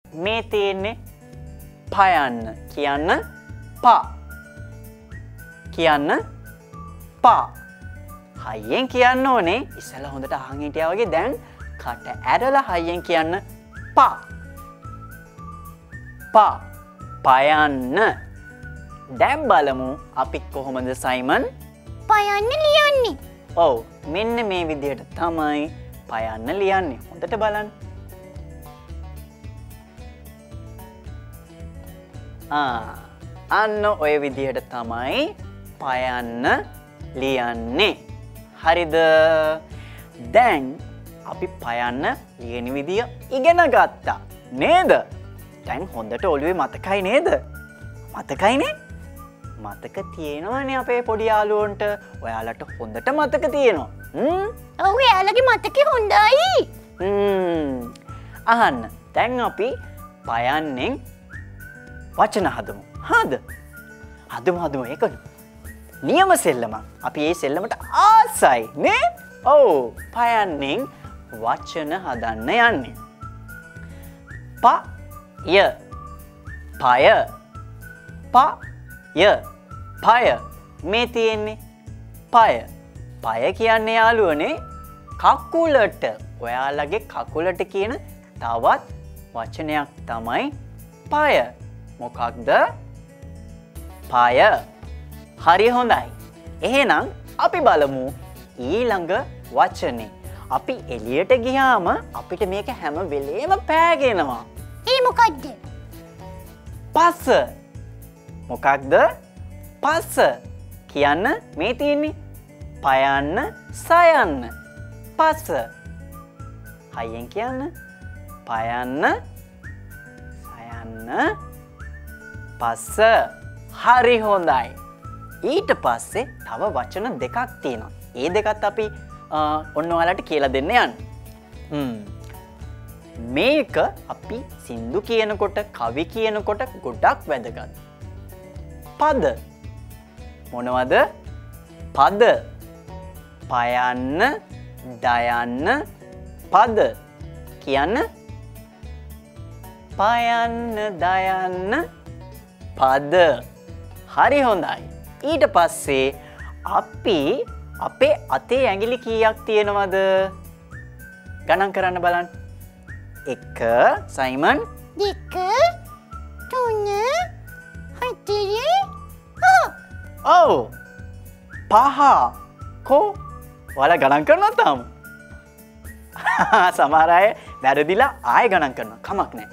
මේ තියෙන්නේ පයන්න. කියන්න පා. කියන්න පා. හයියෙන් කියන්න ඕනේ. ඉස්සෙල්ලා හොඳට අහන් හිටියා වගේ දැන් කට ඇරලා හයියෙන් කියන්න පා. පා. පයන්න. දැන් බලමු අපි කොහොමද සයිමන් පයන්න ලියන්නේ. ඔව් මෙන්න මේ විදිහට තමයි පයන්න ලියන්නේ. හොඳට බලන්න. අන්න ඔය විදිහට තමයි පයන්න ලියන්නේ. හරිද? දැන් අපි පයන්න ලියන විදිය ඉගෙන ගත්තා. නේද? දැන් හොඳට ඔළුවේ මතකයි නේද? මතකයිනේ? මතක තියෙනවනේ අපේ පොඩි යාළුවන්ට. ඔයාලට හොඳට මතක තියෙනවා. ඔව් එයාලගේ මතකේ හොඳයි. අහන්න. දැන් අපි පයන්නෙන් වචන හදමු. හදමු ඒක නියම සෙල්ලමක්. අපි මේ සෙල්ලමට ආසයි නේ? ඔව් පයන්නෙන් වචන හදන්න යන්නේ. පය පය මේ තියෙන්නේ පය. පය කියන්නේ යාළුවනේ කකුලට. ඔයාලගේ කකුලට කියන තවත් වචනයක් තමයි පය. මොකක්ද? පය. හරි හොඳයි. එහෙනම් අපි බලමු ඊළඟ වචනේ. අපි එළියට ගියාම අපිට මේක හැම වෙලේම පෑගෙනවා. ඒ මොකද්ද? පස. මොකක්ද? පස. කියන්න මේ තියෙන්නේ පයන්න සයන්න. පස. හයියෙන් කියන්න. පයන්න සයන්න පස. හරි හොඳයි. ඊට පස්සේ තව වචන දෙකක් තියෙනවා. ඒ දෙකත් අපි ඔන්න ඔයාලට කියලා දෙන්න යන්න. මේක අපි සින්දු කියනකොට, කවි කියනකොට ගොඩක් වැදගත්. පද. මොනවද? පද. පයන්න, දයන්න, පද. කියන්න. පයන්න, දයන්න, පද. හරි හොඳයි. ඊට පස්සේ අපි අපේ අතේ ඇඟිලි කීයක් තියෙනවද? ගණන් කරන්න බලන්න. 1 සයිමන් 2 3 4 ඔව් 5 කෝ ඔයාලා ගණන් කරනවා තාම? සමහර අය වැරදිලා ආයෙ ගණන් කරනවා. කමක් නැහැ.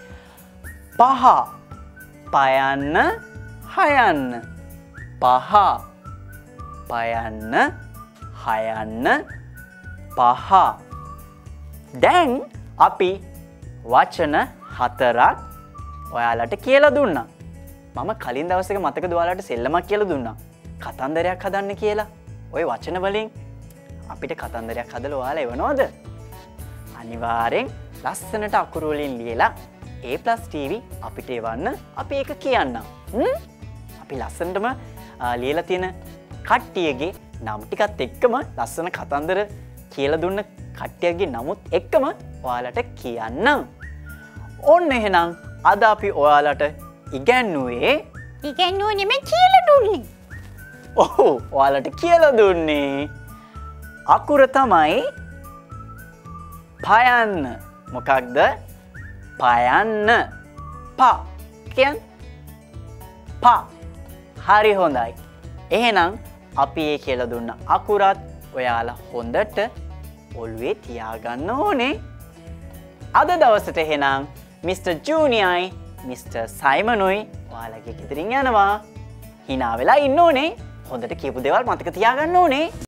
5 පයන්න හයන්න. 5 පයන්න හයන්න 5. දැන් අපි වචන 4ක් ඔයාලට කියලා දුන්නා. මම කලින් දවසක මතකද ඔයාලට සෙල්ලමක් කියලා දුන්නා. කතන්දරයක් හදන්න කියලා. ওই වචන වලින් අපිට කතන්දරයක් හදලා ඔයාලා එවනවද? අනිවාර්යෙන් ලස්සනට අකුරු වලින් ලියලා A+TV අපිට එවන්න. අපි ඒක කියන්නම්. අපි ලස්සනටම ලියලා තියෙන කට්ටියගේ නම් ටිකත් එක්කම ලස්සන කතන්දර කියලා දුන්න කට්ටියගේ නමුත් එක්කම ඔයාලට කියන්නම්. ඔන්න එහෙනම් අද අපි ඔයාලට ඉගැන්නුවේ නෙමෙයි කියලා දුන්නේ. ඔව් ඔයාලට කියලා දුන්නේ අකුර තමයි පයන්න. මොකක්ද? පයන්න. පා. කියන්න. පා. හරි හොඳයි. එහෙනම් අපි ඒ කියලා දුන්න අකුරත් ඔයාලා හොඳට ඔළුවේ තියාගන්න ඕනේ. අද දවසට එහෙනම් මිස්ටර් ජූනියයි මිස්ටර් සයිමනුයි ඔයාලගේ ගෙදරින් යනවා. hina වෙලා ඉන්න ඕනේ. හොඳට කියපු දේවල් මතක තියාගන්න ඕනේ.